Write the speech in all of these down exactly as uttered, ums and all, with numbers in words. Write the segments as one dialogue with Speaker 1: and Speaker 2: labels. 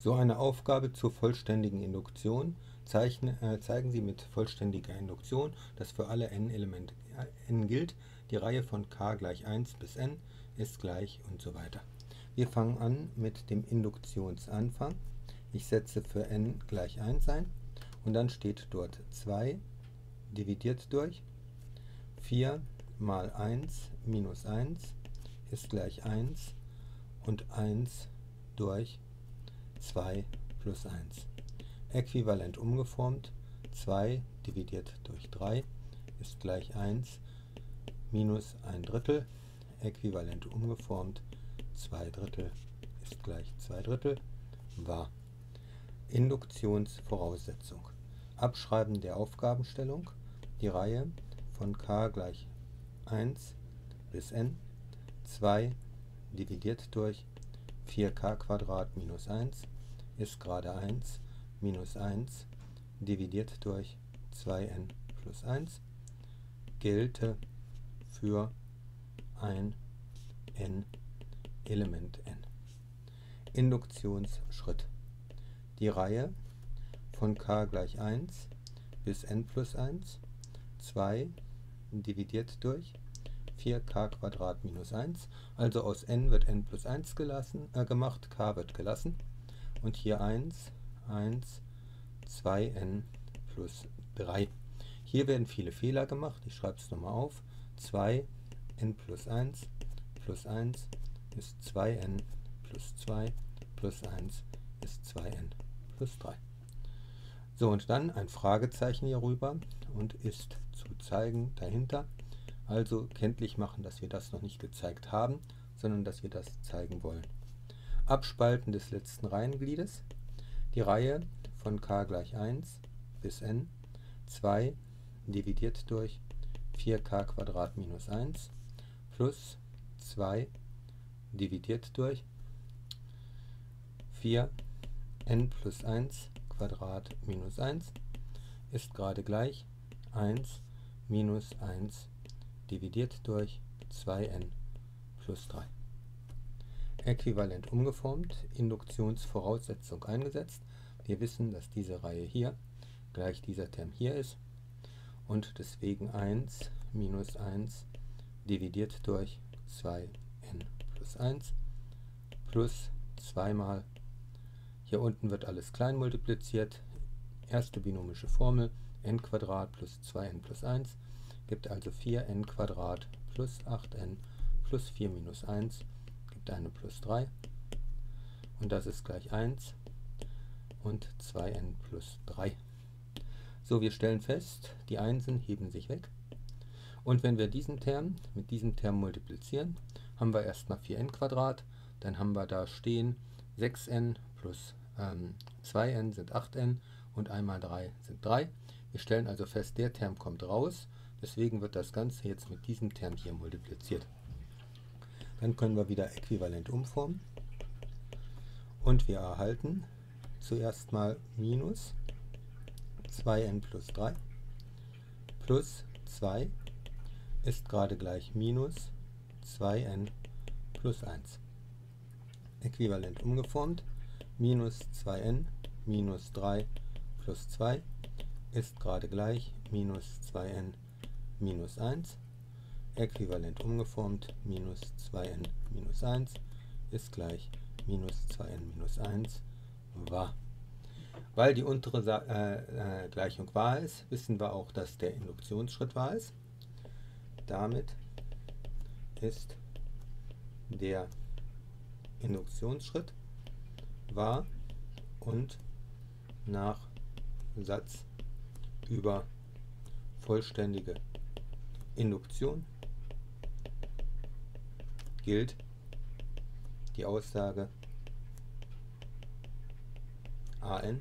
Speaker 1: So eine Aufgabe zur vollständigen Induktion zeichne, äh, zeigen Sie mit vollständiger Induktion, dass für alle n-Elemente n gilt, die Reihe von k gleich eins bis n ist gleich und so weiter. Wir fangen an mit dem Induktionsanfang. Ich setze für n gleich eins ein und dann steht dort zwei dividiert durch vier mal eins minus eins ist gleich eins und eins durch zwei plus eins. Äquivalent umgeformt, zwei dividiert durch drei ist gleich eins minus ein Drittel. Äquivalent umgeformt, zwei Drittel ist gleich zwei Drittel, wahr. Induktionsvoraussetzung. Abschreiben der Aufgabenstellung. Die Reihe von k gleich eins bis n, zwei dividiert durch vier k Quadrat minus eins ist gerade eins minus eins dividiert durch zwei n plus eins gelte für ein n Element n. Induktionsschritt. Die Reihe von k gleich eins bis n plus eins, zwei dividiert durch vier k Quadrat minus eins, also aus n wird n plus eins gelassen, äh, gemacht, k wird gelassen und hier eins, eins, zwei n plus drei. Hier werden viele Fehler gemacht, ich schreibe es nochmal auf, zwei n plus eins plus eins ist zwei n plus zwei plus eins ist zwei n plus drei. So, und dann ein Fragezeichen hier rüber und ist zu zeigen dahinter. Also kenntlich machen, dass wir das noch nicht gezeigt haben, sondern dass wir das zeigen wollen. Abspalten des letzten Reihengliedes. Die Reihe von k gleich eins bis n, zwei dividiert durch vier k Quadrat minus eins plus zwei dividiert durch vier n plus eins Quadrat minus eins ist gerade gleich eins minus eins dividiert durch zwei n plus drei. Äquivalent umgeformt, Induktionsvoraussetzung eingesetzt. Wir wissen, dass diese Reihe hier gleich dieser Term hier ist und deswegen eins minus eins dividiert durch zwei n plus eins plus zwei mal, hier unten wird alles klein multipliziert, erste binomische Formel, n Quadrat plus zwei n plus eins gibt also vier n Quadrat plus acht n plus vier minus eins gibt eine plus drei und das ist gleich eins und zwei n plus drei. So, wir stellen fest, die Einsen heben sich weg und wenn wir diesen Term mit diesem Term multiplizieren, haben wir erstmal vier n Quadrat, dann haben wir da stehen sechs n plus ähm, zwei n sind acht n und einmal drei sind drei. Wir stellen also fest, der Term kommt raus, deswegen wird das Ganze jetzt mit diesem Term hier multipliziert. Dann können wir wieder äquivalent umformen und wir erhalten zuerst mal minus zwei n plus drei plus zwei ist gerade gleich minus zwei n plus eins. Äquivalent umgeformt, minus zwei n minus drei plus zwei ist gerade gleich minus zwei n minus eins. Äquivalent umgeformt, minus zwei n minus eins ist gleich minus zwei n minus eins, wahr. Weil die untere Sa äh, äh, Gleichung wahr ist, wissen wir auch, dass der Induktionsschritt wahr ist. Damit ist der Induktionsschritt wahr und nach Satz über vollständige Induktion gilt die Aussage an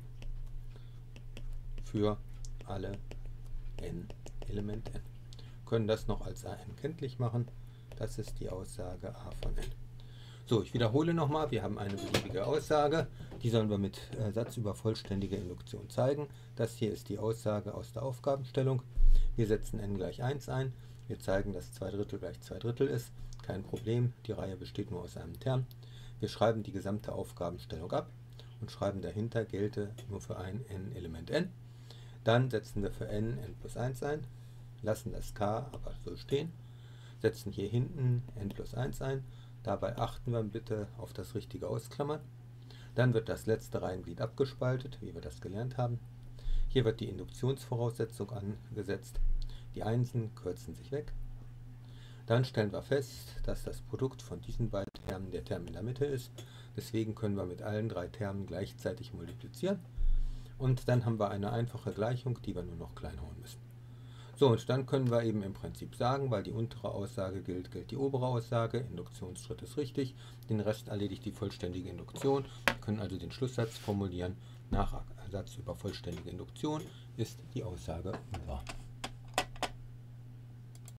Speaker 1: für alle n Element n. Wir können das noch als an kenntlich machen. Das ist die Aussage a von n. So, ich wiederhole nochmal, wir haben eine beliebige Aussage, die sollen wir mit äh, Satz über vollständige Induktion zeigen. Das hier ist die Aussage aus der Aufgabenstellung. Wir setzen n gleich eins ein, wir zeigen, dass zwei Drittel gleich zwei Drittel ist, kein Problem, die Reihe besteht nur aus einem Term. Wir schreiben die gesamte Aufgabenstellung ab und schreiben dahinter gelte nur für ein n-Element n. Dann setzen wir für n n plus eins ein, lassen das k aber so stehen, setzen hier hinten n plus eins ein. Dabei achten wir bitte auf das richtige Ausklammern. Dann wird das letzte Reihenglied abgespaltet, wie wir das gelernt haben. Hier wird die Induktionsvoraussetzung angesetzt. Die Einsen kürzen sich weg. Dann stellen wir fest, dass das Produkt von diesen beiden Termen der Term in der Mitte ist. Deswegen können wir mit allen drei Termen gleichzeitig multiplizieren. Und dann haben wir eine einfache Gleichung, die wir nur noch klein hauen müssen. So, und dann können wir eben im Prinzip sagen, weil die untere Aussage gilt, gilt die obere Aussage. Induktionsschritt ist richtig. Den Rest erledigt die vollständige Induktion. Wir können also den Schlusssatz formulieren. Nach Satz über vollständige Induktion ist die Aussage wahr.